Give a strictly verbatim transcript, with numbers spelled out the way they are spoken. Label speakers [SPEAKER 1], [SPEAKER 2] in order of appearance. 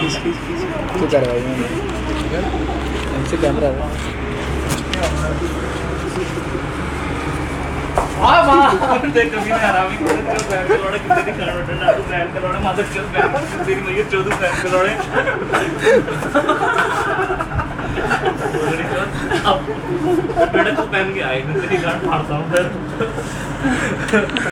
[SPEAKER 1] तू कर भाई इनसे कैमरा है
[SPEAKER 2] हां वाह देख कभी ना हरामी को तेरे बैठ के लोड़े कितने दिखा रहा है नाटू बैठ के लोड़े मादर चल बैठ तेरी मैया चौदह बैठ के लोड़े अब बेटा को पहन के आए तेरी गांड फाड़ता हूं फिर